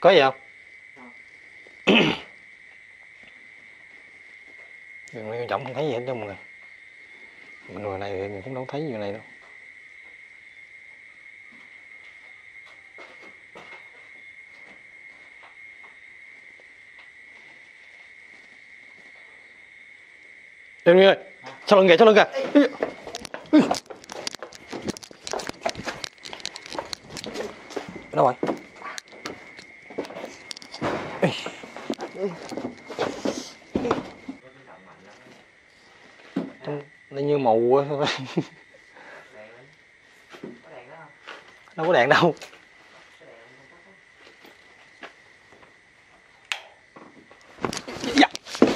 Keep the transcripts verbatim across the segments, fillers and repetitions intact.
Có gì không? Đừng quan trọng, không thấy gì hết trong người. Mình người này thì mình cũng đâu thấy gì này đâu. Đừng ơi, sau lưng kìa, sau lưng kìa. Đâu rồi? Nó như mù á. Đâu có đèn đâu. Dạ.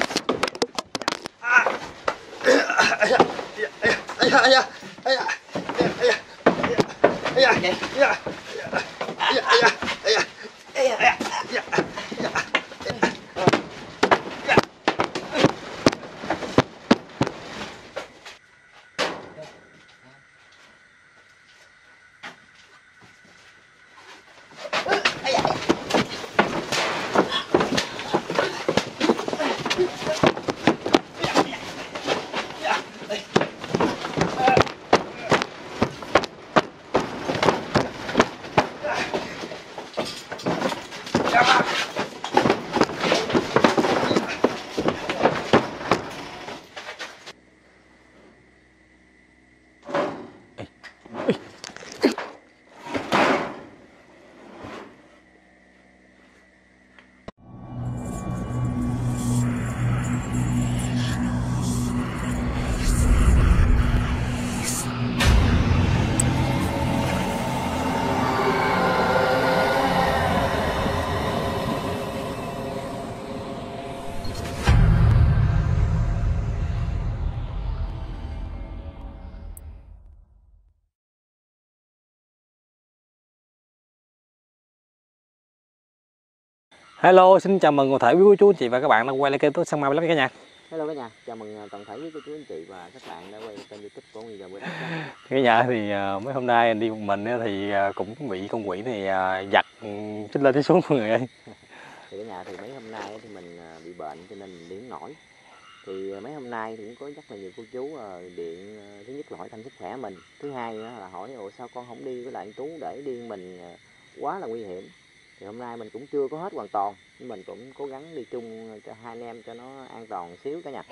Hello, xin chào mừng toàn thể quý cô chú anh chị và các bạn đã quay lại kênh tôi Săn Ma Vlog cả nhà. Hello cả nhà, chào mừng toàn thể quý cô chú anh chị và các bạn đã quay lại kênh YouTube của Nguyên Giờ Bữa Đất. Cả nhà thì uh, mấy hôm nay anh đi một mình thì uh, cũng bị con quỷ này uh, giật chích lên chích xuống mọi người ơi. Thì cả nhà thì mấy hôm nay thì mình uh, bị bệnh cho nên mình đi không nổi. Thì uh, mấy hôm nay thì cũng có rất là nhiều cô chú uh, điện uh, thứ nhất là hỏi thăm sức khỏe mình, thứ hai nữa là hỏi ồ sao con không đi với lại anh Tú để đi mình uh, quá là nguy hiểm. Thì hôm nay mình cũng chưa có hết hoàn toàn, nhưng mình cũng cố gắng đi chung cho hai anh em cho nó an toàn một xíu cả nhà.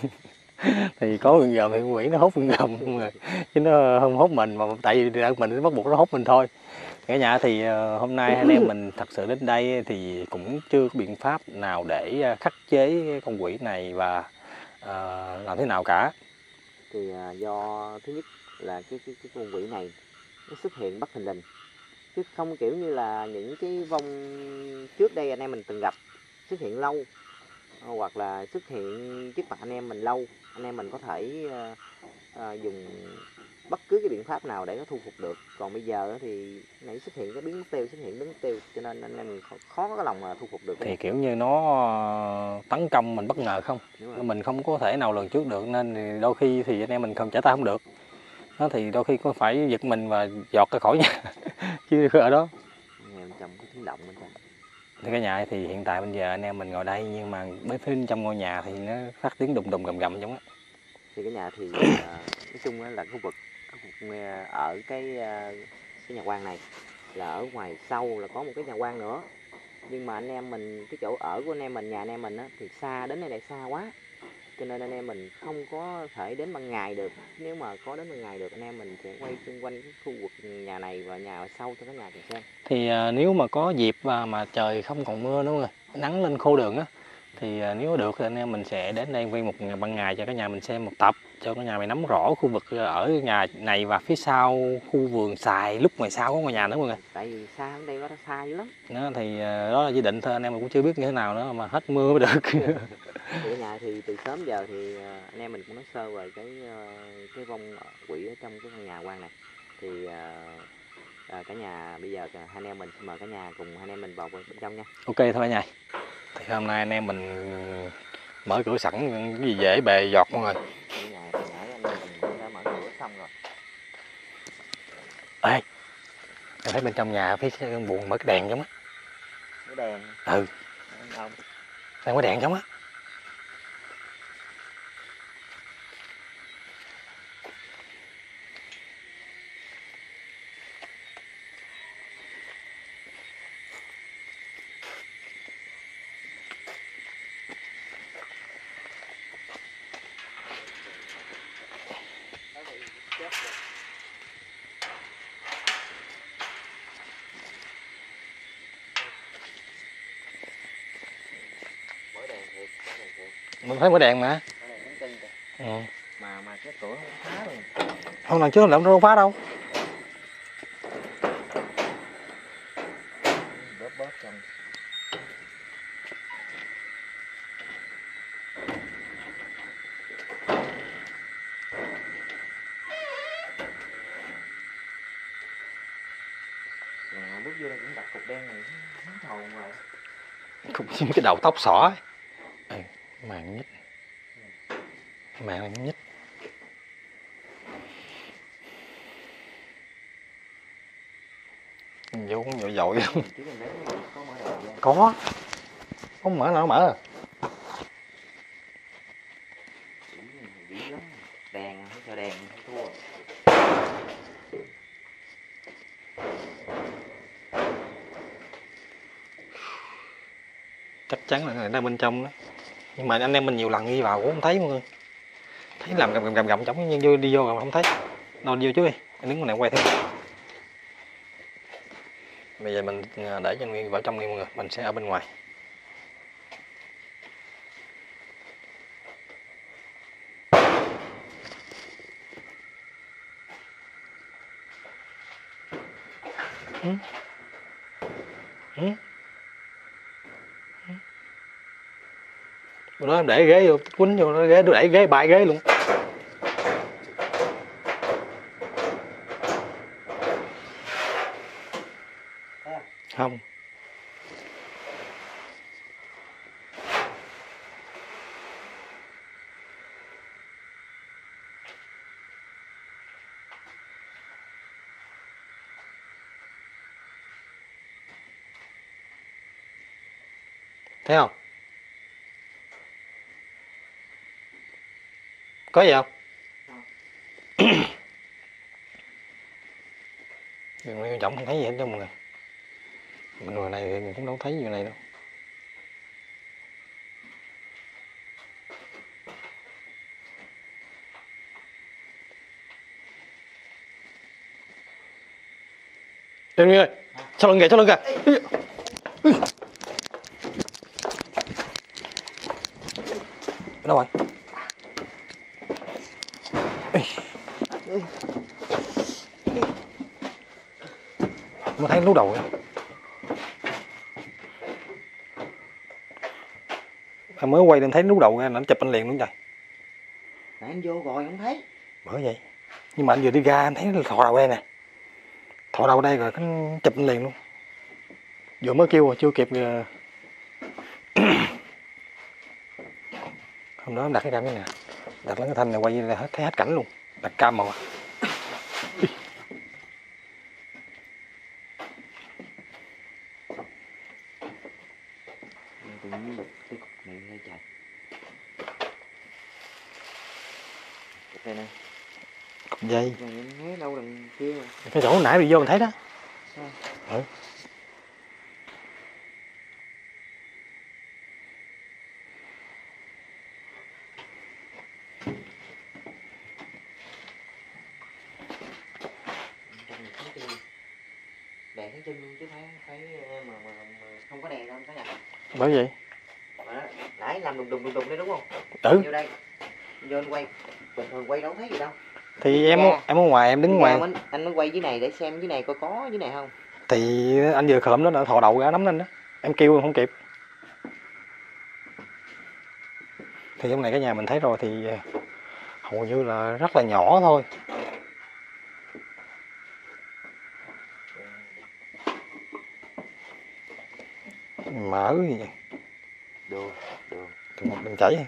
Thì có con gầm thì con quỷ nó hút con gầm mà chứ nó không hút mình, mà tại vì mình bắt buộc nó hút mình thôi. Cả nhà thì uh, hôm nay anh em mình thật sự đến đây thì cũng chưa có biện pháp nào để khắc chế con quỷ này và uh, làm thế nào cả. Thì uh, do thứ nhất là cái cái, cái con quỷ này nó xuất hiện bất thình lình, chứ không kiểu như là những cái vong trước đây anh em mình từng gặp xuất hiện lâu, hoặc là xuất hiện trước mặt anh em mình lâu, anh em mình có thể uh, uh, dùng bất cứ cái biện pháp nào để nó thu phục được. Còn bây giờ thì nãy xuất hiện cái biến mất tiêu, xuất hiện biến mất tiêu, cho nên anh em mình khó có lòng mà thu phục được. Thì kiểu như nó tấn công mình bất ngờ không, mình không có thể nào lường trước được, nên thì đôi khi thì anh em mình không trả tay không được. Nó thì đôi khi có phải giật mình và giọt ra khỏi nhà chứ ở đó nghe bên trong có tiếng động bên trong. Thì cả nhà thì hiện tại bây giờ anh em mình ngồi đây, nhưng mà bên trong ngôi nhà thì nó phát tiếng đùng đùng gầm gầm trong á. Thì cái nhà thì uh, nói chung là khu vực, khu vực ở cái cái nhà quan này là ở ngoài sau là có một cái nhà quan nữa, nhưng mà anh em mình cái chỗ ở của anh em mình, nhà anh em mình á, thì xa, đến đây lại xa quá, cho nên anh em mình không có thể đến ban ngày được. Nếu mà có đến ban ngày được, anh em mình sẽ quay xung quanh cái khu vực nhà này và nhà ở sau cho cái nhà cùng xem. Thì uh, nếu mà có dịp và mà trời không còn mưa đúng không, nắng lên khô đường á, thì uh, nếu được thì anh em mình sẽ đến đây quay một ban ngày cho cả nhà mình xem một tập, cho cả nhà mình nắm rõ khu vực ở nhà này và phía sau khu vườn xài lúc ngoài sau của ngôi nhà nữa mọi người. Tại vì xa ở đây nó xa dữ lắm. Đó thì uh, đó là dự định thôi, anh em mình cũng chưa biết như thế nào nữa mà hết mưa mới được. Thì cái nhà thì từ sớm giờ thì anh em mình cũng nói sơ về cái cái vong quỷ ở trong cái căn nhà quan này. Thì à, cả nhà bây giờ hai anh em mình mời cả nhà cùng hai anh em mình vào bên trong nha. Ok thôi cả nhà. Thì hôm nay anh em mình mở cửa sẵn, cái gì dễ bề giọt mọi người. Cái nhà hồi nãy anh em mình đã mở cửa xong rồi. Ê, em thấy bên trong nhà phía buồn mở cái đèn giống á. cái đèn. Ừ. Không. Đang có đèn giống á. Mình thấy mở đèn mà. Ừ. Mà mà cái cửa không phá luôn. Không, lần trước làm đâu phá đâu. Bóp bóp trong. Mà bước vô đây cũng đặt cục đen này hết hồn rồi. Cũng như cái đầu tóc xỏ ấy. Ừ, màn nhích. Màn này nhích. Vô cũng dội dội không? Có. Không mở nào mở. Đèn, không cho đèn, không thua. Chắc chắn là người ta bên trong đó. Nhưng mà anh em mình nhiều lần đi vào cũng không thấy mọi người. Thấy làm gầm gầm gầm gầm giống như vô đi vô rồi không thấy. Đâu vô trước đi, anh đứng này quay thêm. Bây giờ mình để cho Nguyên vào trong đi mọi người, mình sẽ ở bên ngoài. Ừ. Ừ. Bữa đó em để ghế vô, quýnh vô nó ghế, tôi đẩy ghế bại ghế luôn. Không. Thấy không? Có gì không? Đừng quan trọng không thấy gì hết đâu mọi người. Bên ngoài này thì mình cũng đâu thấy gì này đâu. Đừng ơi, sau lưng kìa, sau lưng kìa. Đâu rồi? Mới thấy lú đầu rồi. Anh mới quay lên thấy lú đầu ra, anh chụp anh liền luôn trời. Nãy anh vô rồi không thấy. Bởi vậy. Nhưng mà anh vừa đi ra anh thấy nó thò đầu đây nè. Thò đầu đây rồi anh chụp anh liền luôn. Vừa mới kêu rồi chưa kịp. Hôm đó em đặt cái cam như nè. Đặt lên cái thanh này quay là hết thấy hết cảnh luôn. Đặt cam màu. Tự nhiên bực cái cục này ngay trời. Cục này nè. Cục dây. Này em thấy đâu đằng kia mà. Cái chỗ nãy đi vô mình thấy đó. À. Ừ. Đèn sáng trưng luôn chứ phải phải mà, mà, mà không có đèn đâu cả nhà. Bởi vậy. Mà nãy làm đùng đùng đùng đùng đây đúng không? Ừ. Vô đây. Vô anh quay. Bình thường quay đâu thấy gì đâu. Thì em ở, em ở ngoài em đứng ngoài. Anh, anh mới quay dưới này để xem dưới này coi có dưới này không. Thì anh vừa khởm đó đã thò đầu ra nắm lên đó. Em kêu không kịp. Thì trong này cái nhà mình thấy rồi thì hầu như là rất là nhỏ thôi. Mở gì vậy? Được, được. Từ một đường chảy.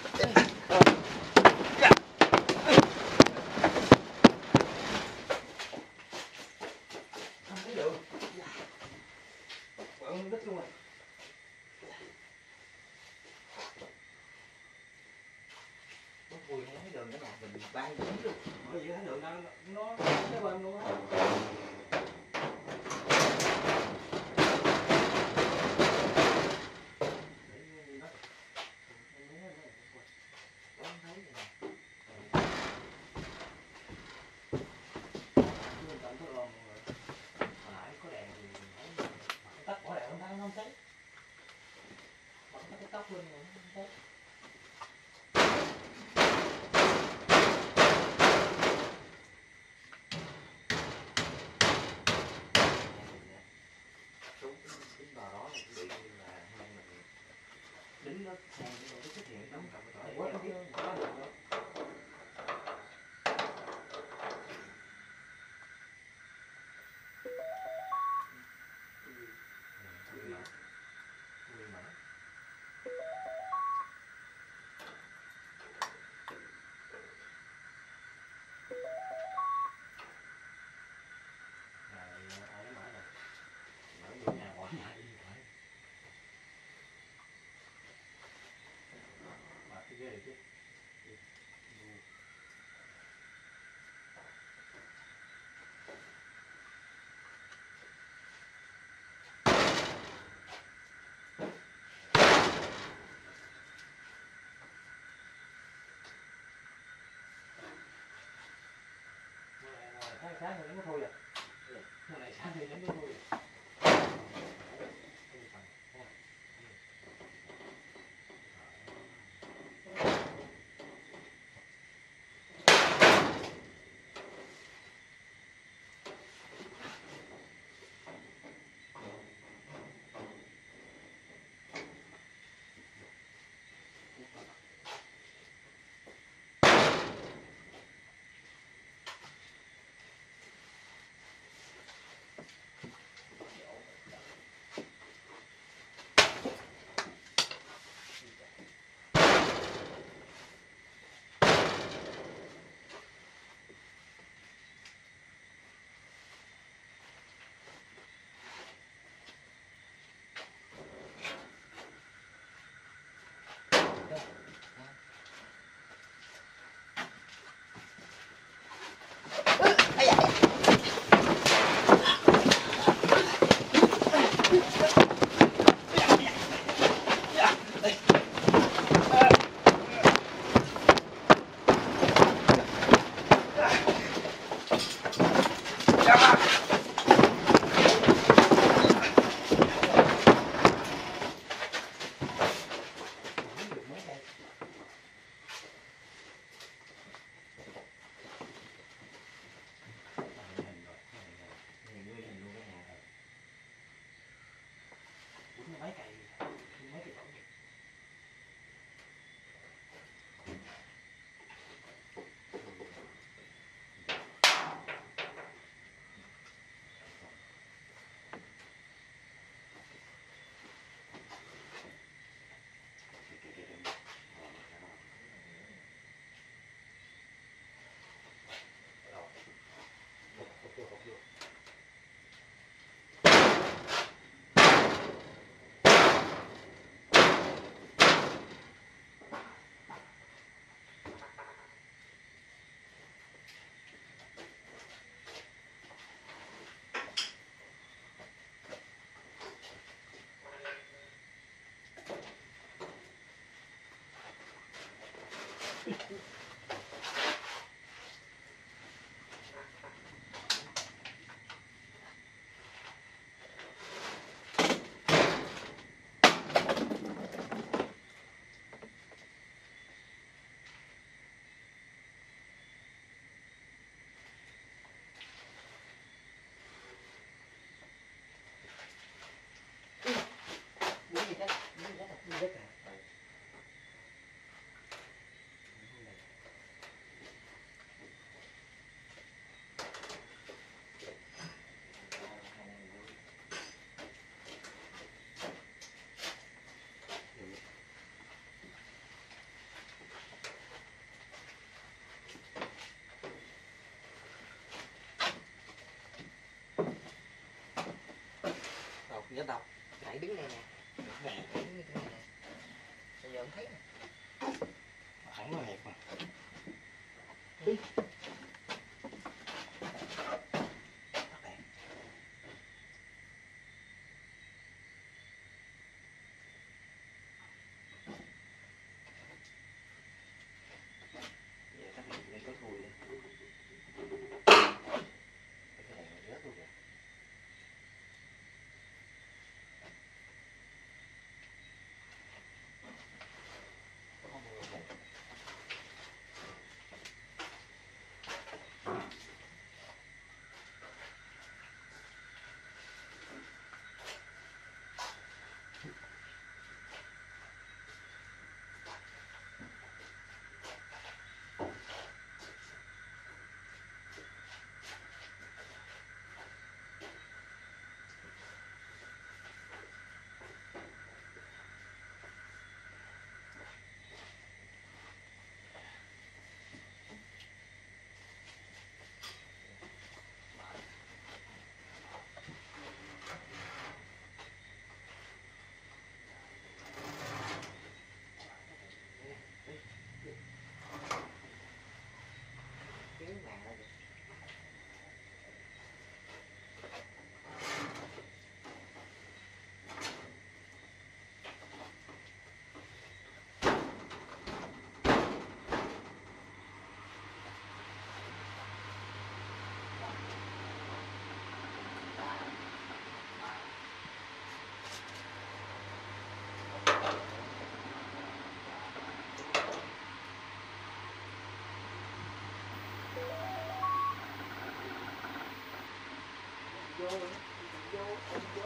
Không thấy được. Quẹo đứt luôn rồi. Nó vui không thấy đường nữa nè, mình bay dính luôn. Bởi vì thấy đường nó nó nó bên luôn á. Tắt bỏ đèn không thấy, nó không thấy. Bật cái tóc luôn rồi nó không thấy. Đúng cái bò đó là bị như là hai mình đứng nó sang nó xuất hiện đóng cặp cái tỏi quá nó quá được đó. Sáng sáng thì nó thôi rồi. Hôm nay sáng thì nó thôi rồi. đâu? Nãy đứng đây nè. Nè, đứng như thế này nè. Bây giờ không thấy nè. Thẳng nó hẹp mà. Đi. Vô, vô, ôm vô.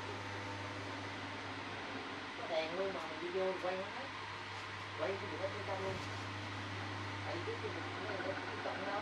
Có đèn luôn mà mình đi vô quay hết. Quay cái gì hết bên trong luôn. Tại vì cái gì mình cũng không có trọng đâu.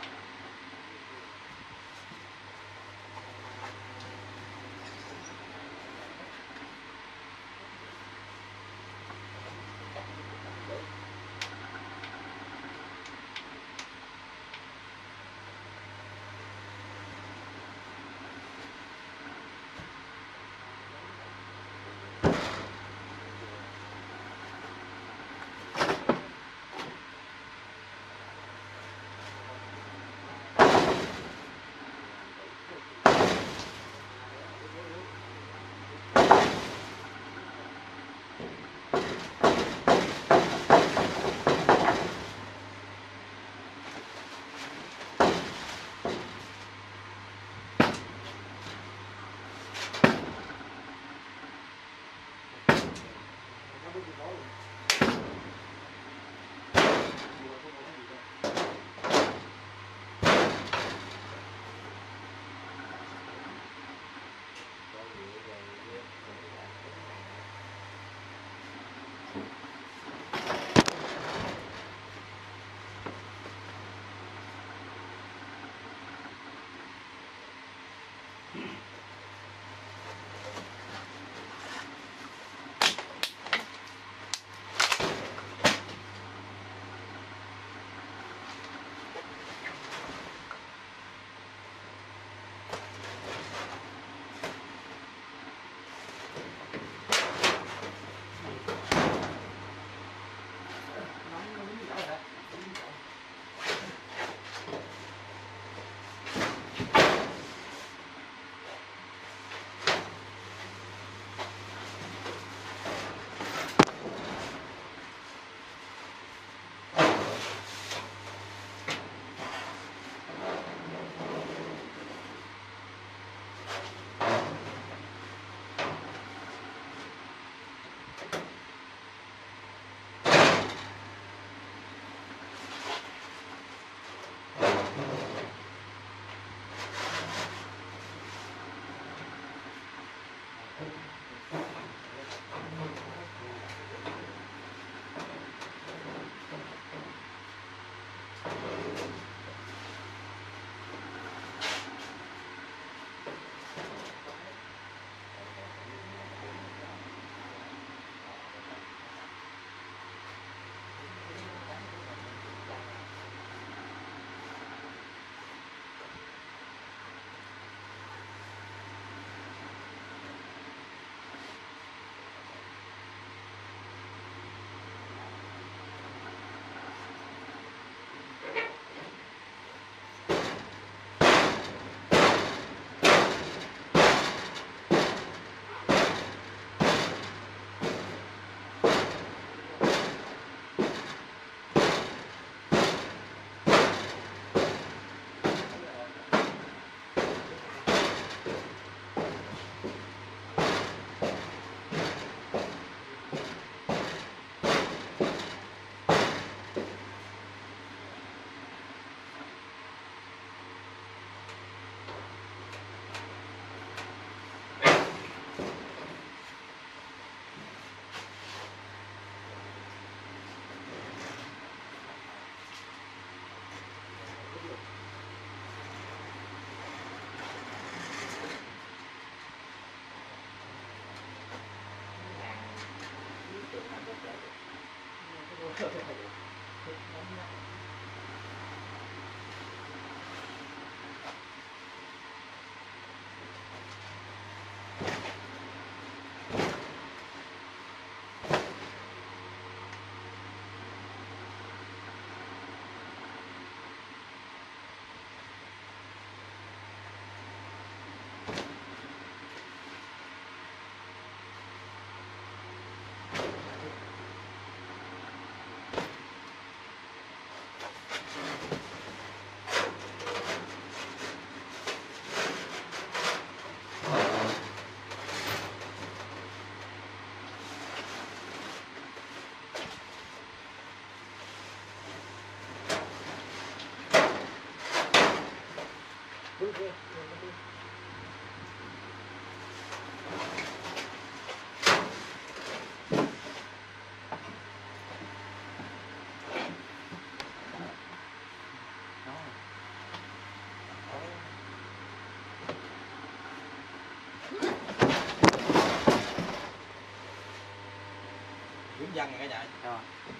Dính văng cả nhà. Rồi.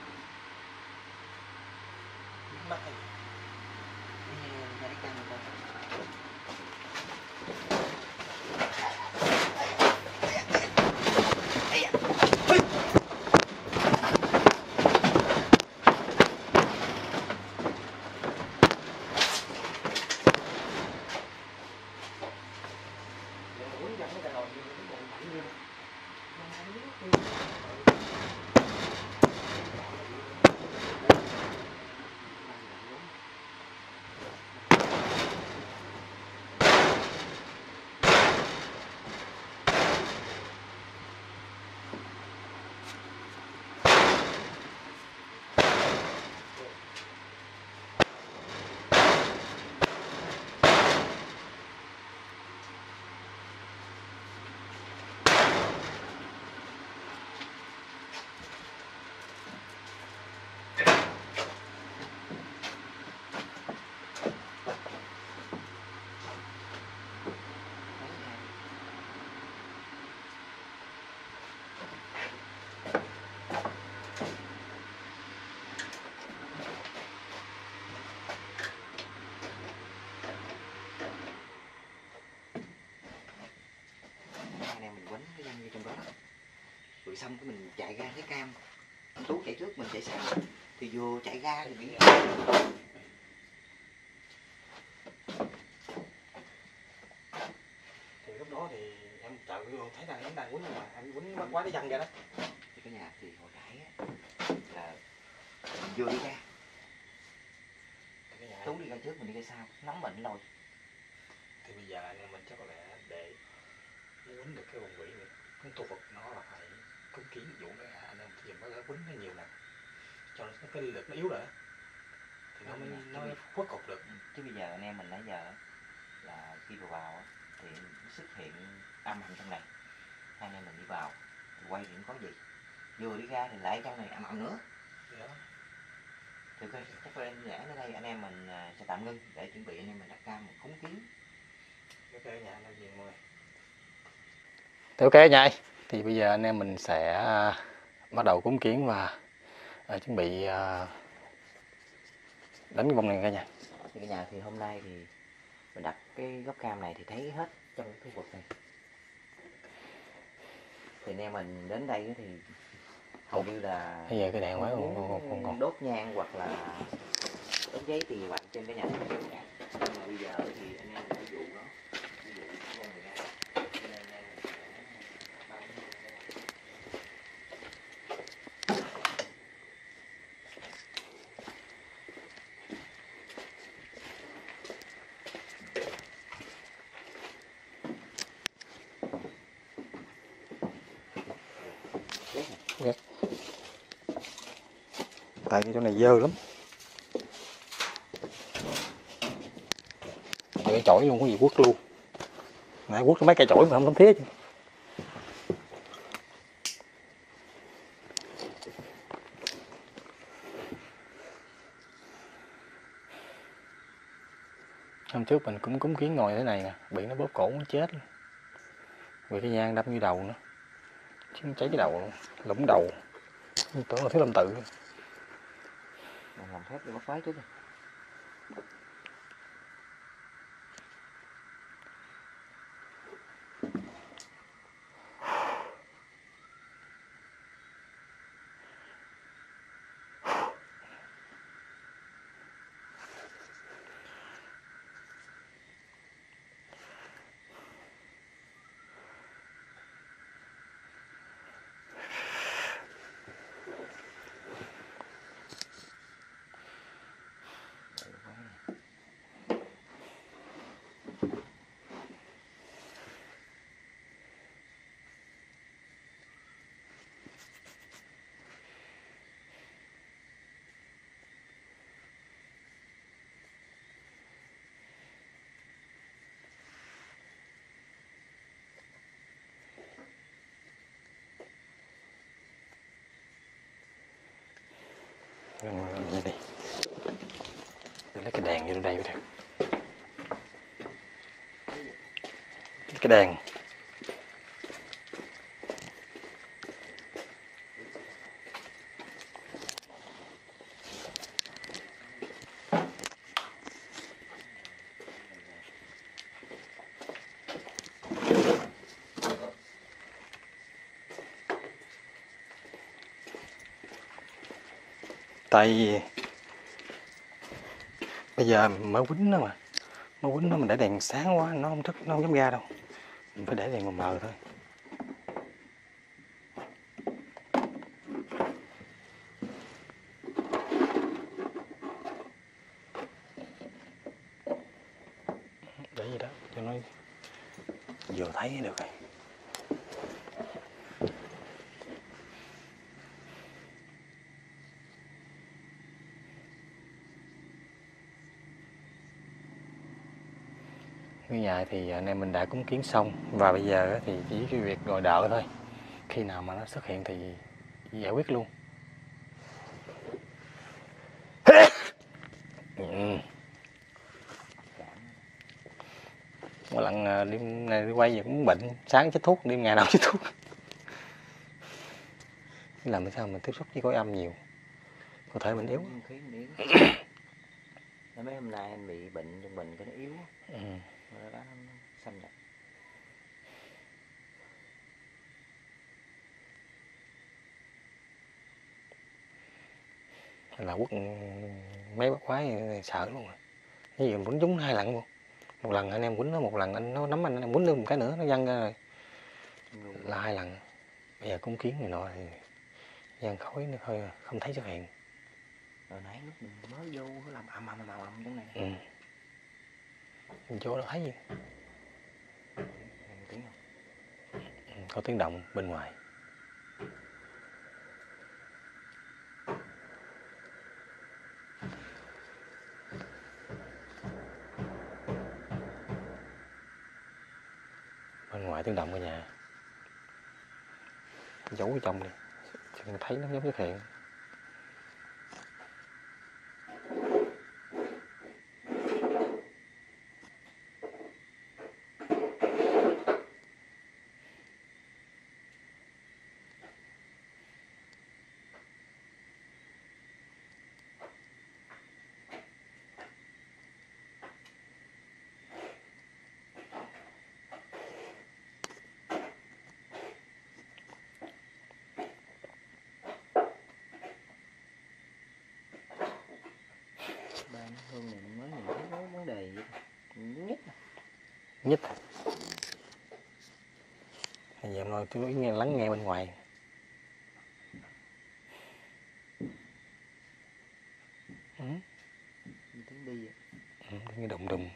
Mắt này. Cái này căng rồi. Rồi xong cái mình chạy ra thấy cam, anh Tú chạy trước mình chạy sau, thì vừa chạy ra thì bị thì lúc đó thì em trời ơi thấy rằng em đang quýnh mà em quýnh quá quá cái văng ra đó. Thì cái nhà thì hồi nãy là vừa đi ra, Tú đi ra trước mình đi ra sau, nóng bệnh lôi. Thì bây giờ anh em mình chắc có lẽ để quýnh được cái vùng quỷ này, cái tu vật nó là phải cúng kiến vụ này anh em thì mới quýnh nó nhiều nè, cho nó cái lực nó yếu rồi thì nó mới nó mới khuất cục được. Chứ bây giờ anh em mình nãy giờ là khi vào vào thì xuất hiện âm hành trong này, hai anh em mình đi vào thì quay thì không có gì, vừa đi ra thì lại trong này ầm ầm nữa. Đó. Thì ok, chắc là em giảng ở đây anh em mình sẽ tạm ngưng để chuẩn bị anh em mình đặt cam một cúng kiến. Ok nhà anh em gì mọi người. Ok nha, thì bây giờ anh em mình sẽ bắt đầu cúng kiến và uh, chuẩn bị uh, đánh cái vòng này cả nhà. Thì cả nhà thì hôm nay thì mình đặt cái gốc cam này thì thấy hết trong cái khu vực này. Thì anh em mình đến đây thì hầu như là bây giờ cái đèn quá còn, còn, còn, còn. đốt nhang hoặc là đốt giấy tiền bạc trên cái nhà. Nhưng mà bây giờ thì anh em phải dụ nó. Ghét. Tại cái chỗ này dơ lắm. Cái chổi luôn, có gì quất luôn. Nãy quất mấy cây chổi mà không thấm thía chứ. Hôm trước mình cũng cúng kiến ngồi thế này nè, bị nó bóp cổ nó chết luôn. Vì cái nhang đâm như đầu nữa. Chứ cháy cái đầu luôn, lũng đầu. Tưởng là Thiếu Lâm Tự. Mình làm phép để bắt phái trước đi. lấy cái đèn vô đây thôi. Cái đèn. Tại vì bây giờ mới quýnh nó mà, mới quýnh nó mình để đèn sáng quá nó không thức, nó không dám ra đâu. Mình phải để đèn mờ mờ thôi. Để gì đó cho nó vừa thấy được rồi. Cái nhà thì anh em mình đã cúng kiến xong và bây giờ thì chỉ cái việc ngồi đợi thôi. Khi nào mà nó xuất hiện thì giải quyết luôn. Ừ. Mỗi lần đêm này đi quay gì cũng bệnh, sáng chích thuốc, đêm ngày nào chích thuốc. Làm sao mình tiếp xúc với cõi âm nhiều, có thể mình yếu. Khí mình yếu. Mấy hôm nay anh bị bệnh trong mình cái nó yếu. Ừ. Nó xâm nhập. Là quất mấy bác quái sợ luôn rồi. Cái gì mình quýnh trúng hai lần luôn. Một lần anh em quýnh nó, một lần anh nó nắm anh, anh em quýnh luôn một cái nữa nó văng ra rồi. Là hai lần. Bây giờ cúng kiến này nọ thì văng khói nó thôi không thấy xuất hiện. Rồi nãy lúc mình mới vô nó làm ầm ầm ầm ầm trong này. Ừ. Mình vô đâu thấy gì. Tiếng không? Ừ, có tiếng động bên ngoài. Bên ngoài tiếng động ở nhà. Giấu ở trong đi, chừng thấy nó giống xuất hiện. Hôm này mới nhìn thấy có vấn đề gì nhất Nhất bây giờ nói tôi nghe lắng nghe bên ngoài. Ừ. Tiếng đi vậy. Ừ, nghe đùng đùng.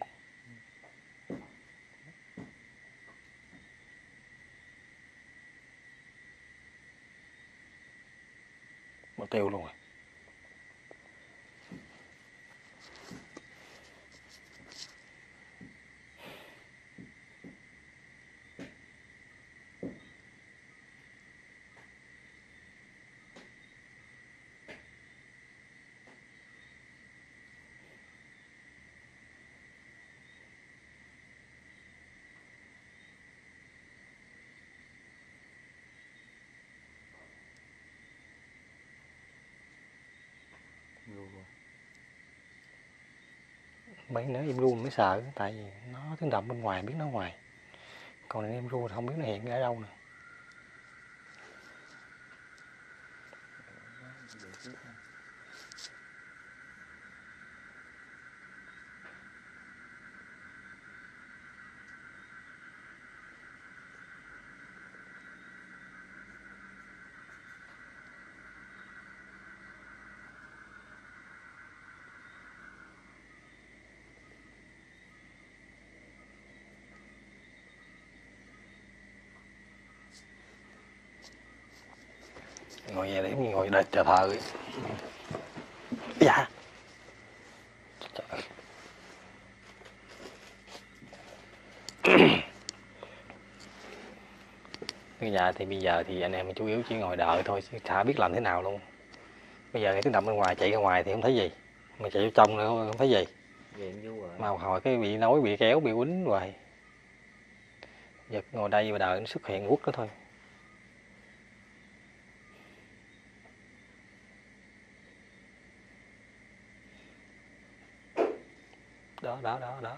Mất tiêu luôn rồi. Mấy nữa em ru mới sợ, tại vì nó tiếng động bên ngoài biết nó ngoài, còn em ru không biết nó hiện ở đâu nè. Ngồi về để ngồi đợi chờ thờ ấy. Dạ. Trời. Cái nhà thì bây giờ thì anh em chủ yếu chỉ ngồi đợi thôi, chứ chả biết làm thế nào luôn. Bây giờ cái tiếng động bên ngoài chạy ra ngoài thì không thấy gì, mà chạy vô trong nữa không thấy gì. Vậy vui rồi. Mà hồi cái bị nói bị kéo bị quýnh hoài. Giật ngồi đây và đợi nó xuất hiện quất đó thôi. Đó đó đó đó.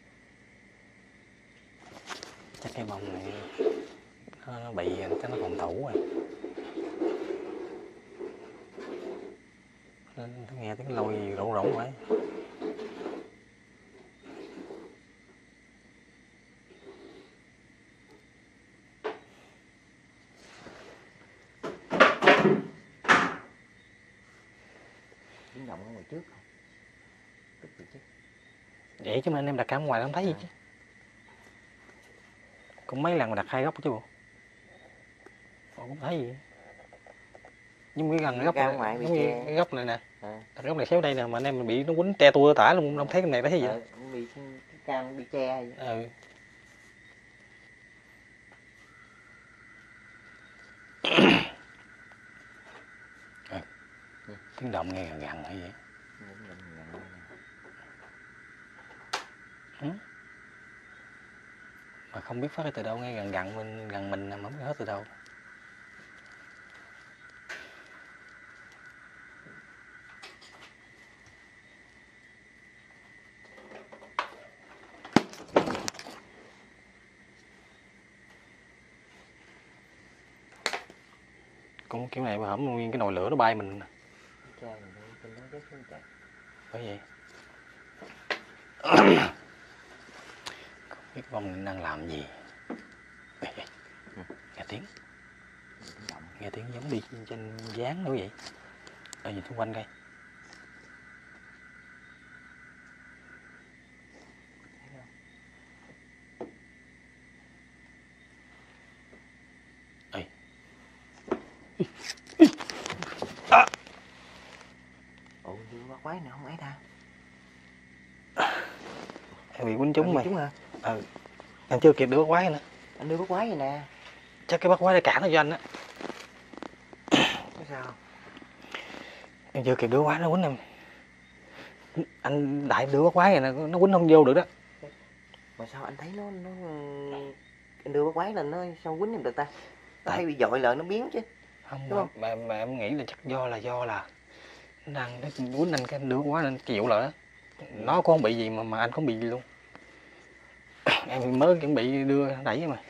Chắc cái bông này nó, nó bị chắc nó phòng thủ rồi. Nó nghe tiếng lôi rỗng rỗng vậy. Tiếng động ở ngoài trước không? Tức gì chứ. Vậy chứ mà anh em đặt cả ngoài không thấy gì chứ. Cũng mấy lần mà đặt hai góc chứ bộ. Bộ cũng thấy gì. Nhưng cái gần cái góc này, ngoài bị cái, cái góc này nè. À. Đặt góc này xéo đây nè mà anh em mình bị nó quýnh te tua tả luôn, không thấy cái này thấy gì vậy? Ờ, bị cái cam bị che vậy. Ừ. À, tiếng động nghe gần gần hay vậy? Ừ. Mà không biết phát ra từ đâu, nghe gần gần mình gần mình mà không biết hết từ đâu. Cũng kiểu này mà hổm nguyên cái nồi lửa nó bay mình nè. Bởi vậy. Không biết bông này đang làm gì. Nghe tiếng. Nghe tiếng giống đi trên dáng nữa vậy. Ở nhìn xung quanh coi. Ê. À. Ủa đưa bắt quái nào không ấy ta? Em bị quýnh trúng mày. Trúng hả? Ừ. Em chưa kịp đưa bắt quái nữa. Anh đưa bắt quái vậy nè. Chắc cái bắt quái để cản nó cho anh á. Có sao? Em chưa kịp đưa quái nó quýnh em. Anh đại đưa bắt quái này nè, nó quýnh không vô được đó. Mà sao anh thấy nó nó anh đưa bắt quái lên nó sao quýnh em được ta? Nó Tại... hay bị dội lại nó biến chứ. Không, đúng không? Mà, mà em nghĩ là chắc do là do là nó đang nó quýnh anh cái đưa quá nên chịu lại á. Nó cũng không bị gì mà mà anh không bị gì luôn. Em mới chuẩn bị đưa đẩy mà.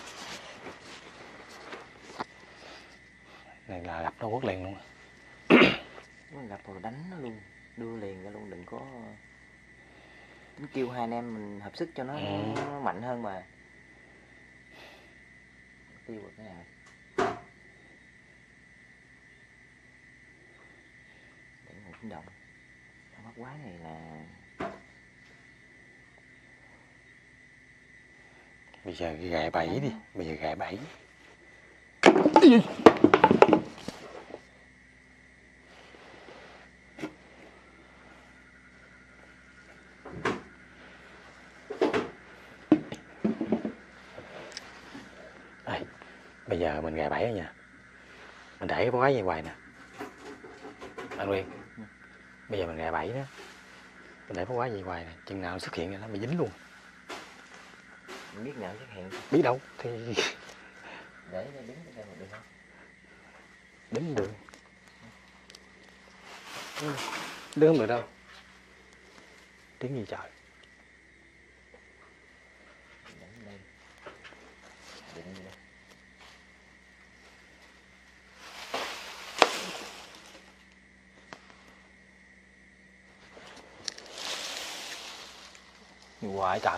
Này là gặp nó quất liền luôn. Nó gặp rồi đánh nó luôn, đưa liền ra luôn, đừng có tính kêu hai anh em mình hợp sức cho nó, ừ. nó mạnh hơn mà. Tiêu được cái này. Để một tiếng động. Bắt quái này là bây giờ gài bẫy đi, bây giờ gài bẫy. Đây, bây giờ mình gài bẫy nha. Mình để cái quái vậy hoài nè. Anh Nguyên. Ừ. Bây giờ mình gài bẫy đó. Mình để cái quái vậy hoài nè, chừng nào xuất hiện nó bị dính luôn. Mình biết nào xuất hiện. Biết đâu thì để đứng đây một được không? Đứng được. Ừ. Đứng không được đâu. Tiếng gì trời. Hoài trời.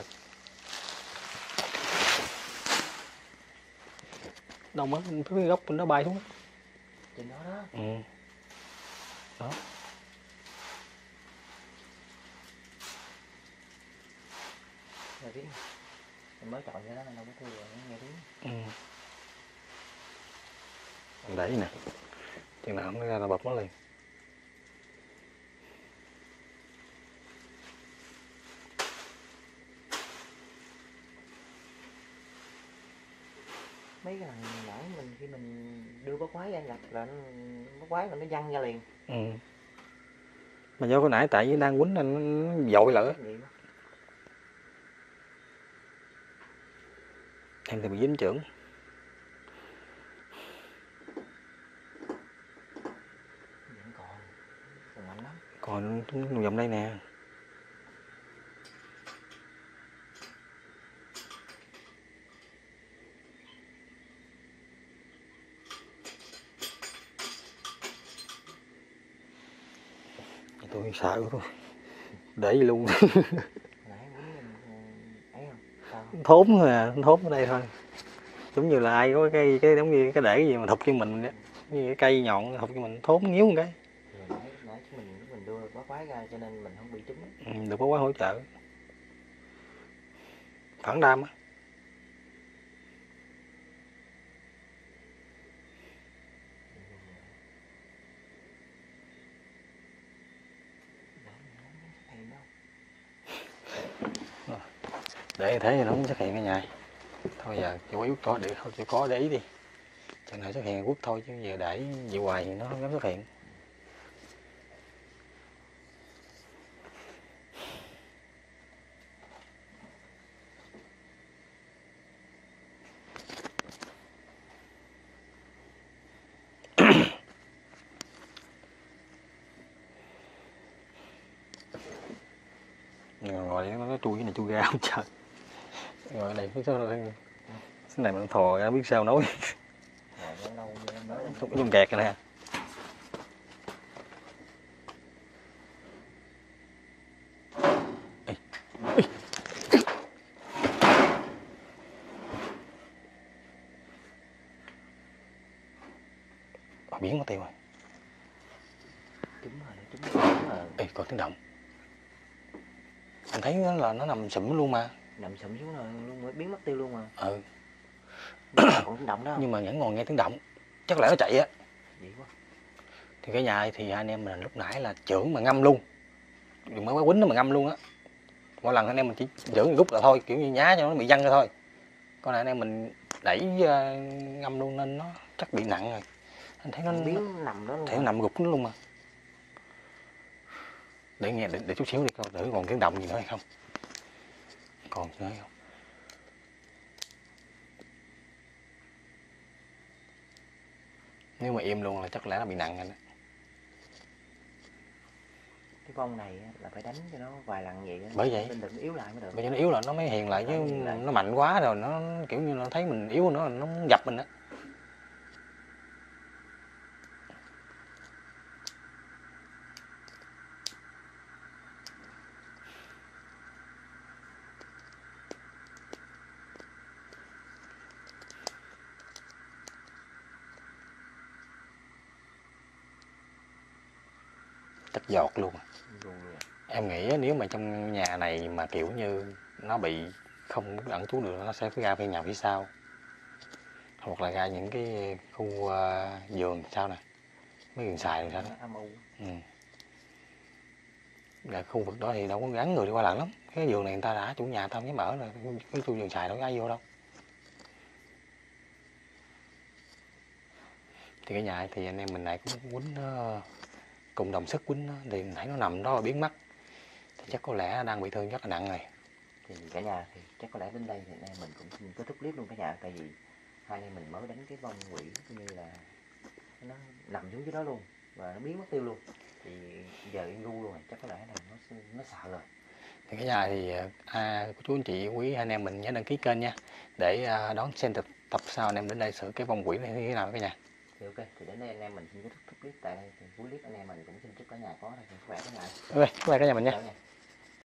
Đâu mất cái gốc nó bay xuống. Trên đó đó. Ừ. Đó. Nghe tiếng. Mình mới chọn ra đó, đâu có thua rồi, nghe tiếng. Ừ. Mình đẩy nè. Chừng nào nó ra là bập nó liền. Mấy cái lần nãy mình khi mình đưa bó quái ra nhập là nó, bó quái là nó văng ra liền. Ừ. Mà do cái nãy tại vì đang quýnh nên nó dội lại. Em thì bị dính chưởng. Vẫn còn, còn mạnh lắm. Còn nó vòng đây nè. Tôi sợ thôi. Để gì luôn. Thốn thôi à, thốn ở đây thôi. Giống như là ai có cái cái giống như cái để cái gì mà thụt cho mình vậy. Như cái cây nhọn thụt cho mình thốn nhíu một cái. Nãy, nãy mình mình đưa quá quái ra cho nên mình không bị trúng. Ừ, được có quá hỗ trợ. Phản đam á. Để thế thì nó không xuất hiện cái nhà. Thôi giờ cho quýt có để thôi cho có để ý đi. Chừng nào xuất hiện quýt thôi chứ giờ để vậy hoài thì nó không dám xuất hiện. Rồi nó nói chui cái này chui ra không trời. Rồi này cái cái này mà nó thò ra biết sao nói. Không có dùng kẹt này nè. Biến mất tiêu rồi. Trúng rồi, trúng rồi. Ê, có tiếng động. Anh thấy nó là nó nằm sụm luôn mà. Nằm sụm xuống rồi luôn mới biến mất tiêu luôn mà. Ừ. Còn tiếng động đó. Nhưng mà vẫn còn nghe tiếng động. Chắc lẽ nó chạy á. Vậy quá. Thì cái nhà thì hai anh em mình lúc nãy là chưởng mà ngâm luôn. Đừng mới quýnh nó mà ngâm luôn á. Mỗi lần anh em mình chỉ chưởng rút là thôi, kiểu như nhá cho nó bị văng ra thôi. Con này anh em mình đẩy uh, ngâm luôn nên nó chắc bị nặng rồi. Anh thấy nó biến nằm đó luôn. Thấy nó nằm gục nó luôn mà. Để nghe để, để chút xíu đi coi thử còn tiếng động gì nữa hay không. Còn nữa hay không? Nếu mà im luôn là chắc lẽ nó bị nặng rồi đó. Cái vong này là phải đánh cho nó vài lần vậy đó. Bởi vậy Nên đừng yếu lại mới được. Bởi cho nó yếu lại nó mới hiền lại chứ lại. Nó mạnh quá rồi nó kiểu như nó thấy mình yếu nữa nó dập mình á. Chắc giọt luôn à. Em nghĩ nếu mà trong nhà này mà kiểu như nó bị không ẩn trú được nó sẽ phải ra phía nhà phía sau hoặc là ra những cái khu uh, vườn sao nè, mấy vườn xài rồi sao đó. Ừ. Là khu vực đó thì đâu có gắn người đi qua lại lắm. Cái vườn này người ta đã chủ nhà ta không dám ở rồi, cái khu vườn xài đâu có ai vô đâu. Thì cái nhà thì anh em mình này cũng quýnh nó cùng đồng sức quýnh nó thì thấy nó nằm đó biến mất thì chắc có lẽ đang bị thương rất là nặng rồi. Thì cả nhà thì chắc có lẽ đến đây thì anh em mình cũng xin kết thúc clip luôn cả nhà, tại vì hai anh em mình mới đánh cái vong quỷ cũng như là nó nằm xuống dưới đó luôn và nó biến mất tiêu luôn, thì giờ yên ru luôn rồi, chắc có lẽ là nó nó sợ rồi. Thì cái nhà thì à, chú anh chị quý anh em mình nhớ đăng ký kênh nha để à, đón xem tập tập sau anh em đến đây xử cái vong quỷ này như thế nào cả nhà. Thì ok, thì đến đây anh em mình xin kết thúc clip tại đây, thì cuối clip anh em mình cũng xin chúc cả nhà có sức khỏe cả nhà. Ok, bye cả nhà mình nha.